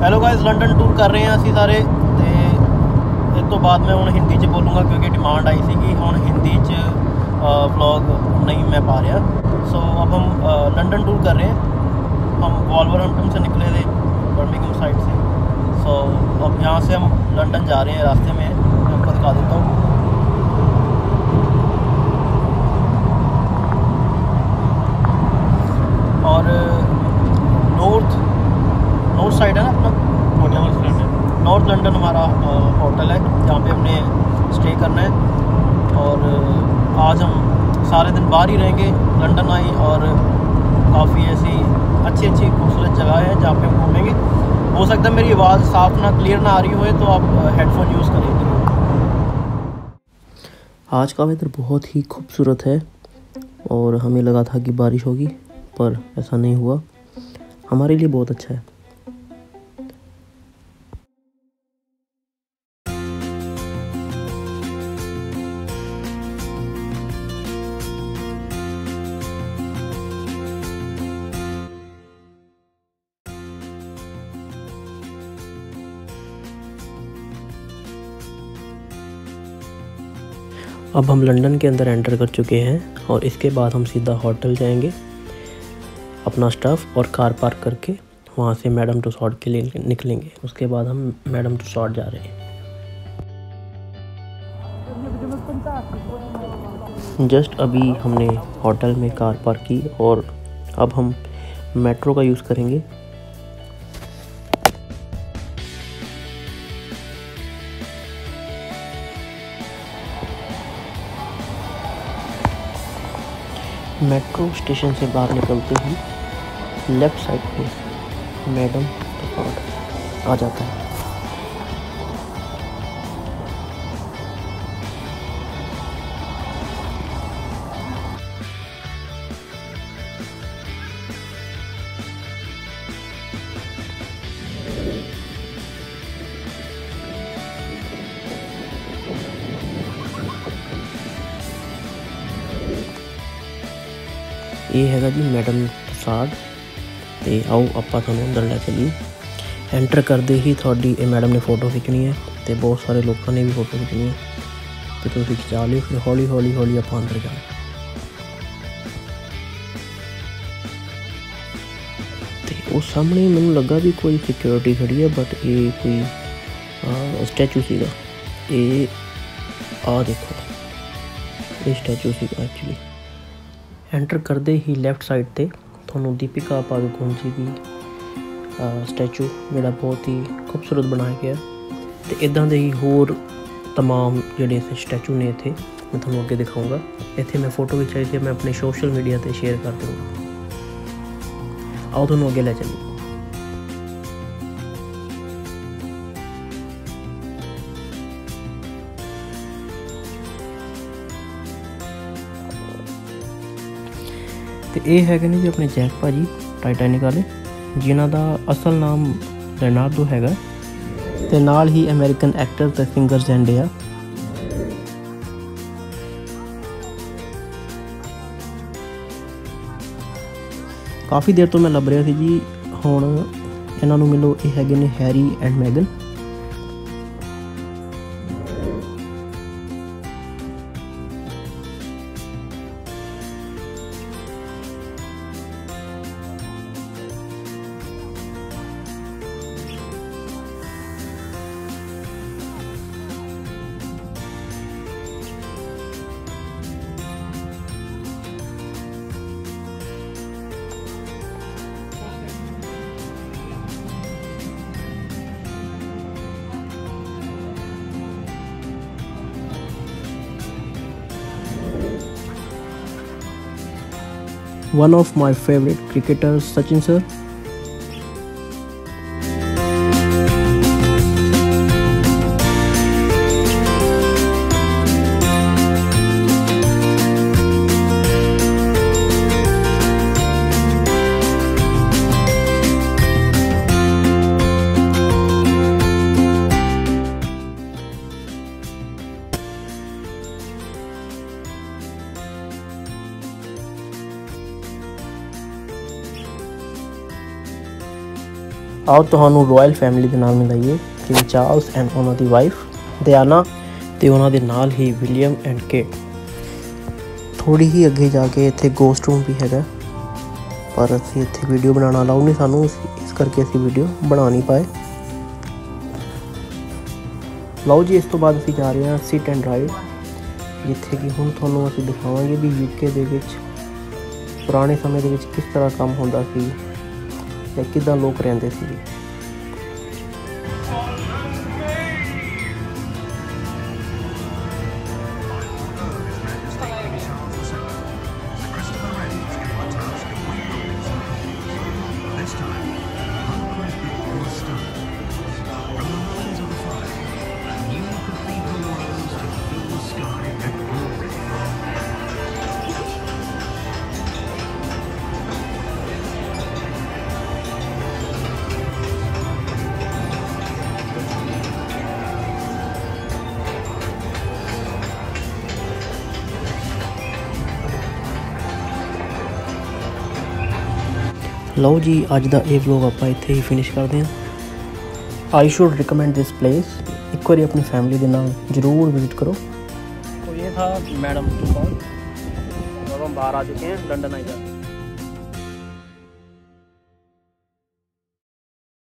Hello guys, London tour कर रहे हैं असी सारे। तो इस तो बाद मैं हूँ हिंदी च बोलूँगा क्योंकि डिमांड आई सी कि हूँ हिंदी च व्लॉग नहीं मैं पा रहा। सो अब हम लंडन टूर कर रहे हैं। हम वॉल्वरहैम्पटन से निकले थे, बर्मिंघम साइड से। सो अब यहाँ से हम लंदन जा रहे हैं, रास्ते में मैं आपको दिखा देता हूँ। और नॉर्थ साइड है ना अपना, नॉर्थ लंदन हमारा होटल है जहाँ पे हमने स्टे करना है। और आज हम सारे दिन बाहर ही रहेंगे। लंदन आई और काफ़ी ऐसी अच्छी खूबसूरत जगह है जहाँ पे हम घूमेंगे। हो सकता है मेरी आवाज़ साफ ना क्लियर ना आ रही हो तो आप हेडफोन यूज़ करेंगे। आज का वेदर बहुत ही खूबसूरत है और हमें लगा था कि बारिश होगी, पर ऐसा नहीं हुआ। हमारे लिए बहुत अच्छा है। अब हम लंदन के अंदर एंटर कर चुके हैं और इसके बाद हम सीधा होटल जाएंगे, अपना स्टफ़ और कार पार्क करके वहाँ से मैडम तुसाड के लिए निकलेंगे। उसके बाद हम मैडम तुसाड जा रहे हैं। जस्ट अभी हमने होटल में कार पार्क की और अब हम मेट्रो का यूज़ करेंगे। मेट्रो स्टेशन से बाहर निकलते ही लेफ़्ट साइड पे मैडम तुसाड आ जाता है। ये हैगा जी मैडम तुसाड। तो आओ ਆਪਾਂ ਤੁਹਾਨੂੰ ਅੰਦਰ ਲੈ ਚਲੀਏ। एंटर करते ही थोड़ी मैडम ने फ़ोटो खिंचनी है तो बहुत सारे लोगों ने भी फ़ोटो खिंचनी है, तो तुम खिंचा लियो। फिर हौली हौली आप अंदर जाना। तो उस सामने मैंने लगा भी कोई सिक्योरिटी खड़ी है, बट ये कोई स्टैचू सीगा। ये आ देखो, ये स्टैचू सीगा एक्चुअली। एंटर करते ही लैफ्ट साइड ते थोनों दीपिका पादुकोण जी की स्टैचू जोड़ा बहुत ही खूबसूरत बनाया गया। तो इदा के ही होर तमाम जोड़े स्टैचू ने इतने मैं थोनों अगे दिखाऊँगा। इतने मैं फ़ोटो खिंचाई थी, मैं अपने सोशल मीडिया पर शेयर कर दूँगा। आओ थोनों अगे ले चलिए। तो ये है जी अपने जैक भाजी टाइटैनिक वाले, जिन्हों का असल नाम लियोनार्डो हैगा, ते नाल ही अमेरिकन एक्टर ते सिंगर ज़ेंडेया। काफ़ी देर तो मैं लभ रहा थी जी। हुण इन्हों मिलो, ये हैगे ने हैरी एंड मैगन। One of my favorite cricketers, Sachin sir. आओ तुहानू रॉयल फैमिली के नाल मिलाइए किंग चार्ल्स एंड उन्हां दी वाइफ डियाना ते उन्हां दे नाल ही विलियम एंड केट। थोड़ी ही अगे जाके इत्थे गोस्ट रूम भी हैगा, पर असीं इत्थे वीडियो बनाना अलाउ नहीं सानू, इस करके असीं वीडियो बना नहीं पाए। ਲਓ जी, इस तो बाद असीं जा रहे हैं सिट एंड राइड, जिथे कि हुण तुहानू असीं दिखावांगे भी यूके दे विच पुराने समय दे विच किस तरह काम हुंदा सी ते किदां लोग रहिंदे सी। लो जी, अज का ये व्लॉग आप इत्थे ही फिनिश करते हैं। I should recommend this place, एक बार अपनी फैमिली के नाल जरूर विजिट करो। तो ये था मैडम की कॉल, अब हम बाहर आ चुके हैं लंदन आई।